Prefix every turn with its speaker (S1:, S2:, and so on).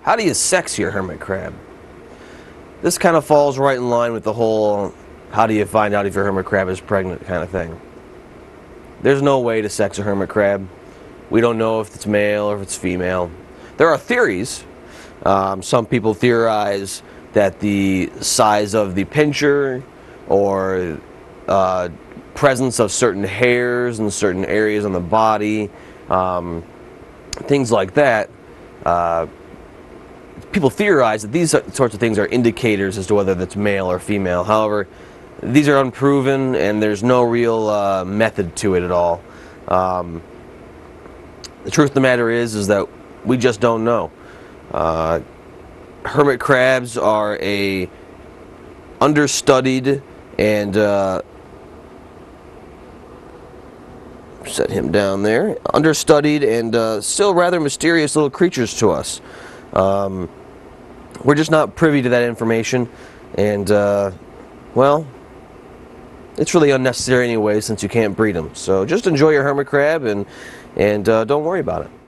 S1: How do you sex your hermit crab? This kind of falls right in line with the whole how do you find out if your hermit crab is pregnant kind of thing. There's no way to sex a hermit crab. We don't know if it's male or if it's female. There are theories. Some people theorize that the size of the pincher or presence of certain hairs in certain areas on the body, things like that. People theorize that these sorts of things are indicators as to whether that's male or female. However, these are unproven and there's no real method to it at all. The truth of the matter is that we just don't know. Hermit crabs are a understudied and set him down there. Understudied and still rather mysterious little creatures to us. We're just not privy to that information, and well, it's really unnecessary anyway since you can't breed them. So just enjoy your hermit crab and don't worry about it.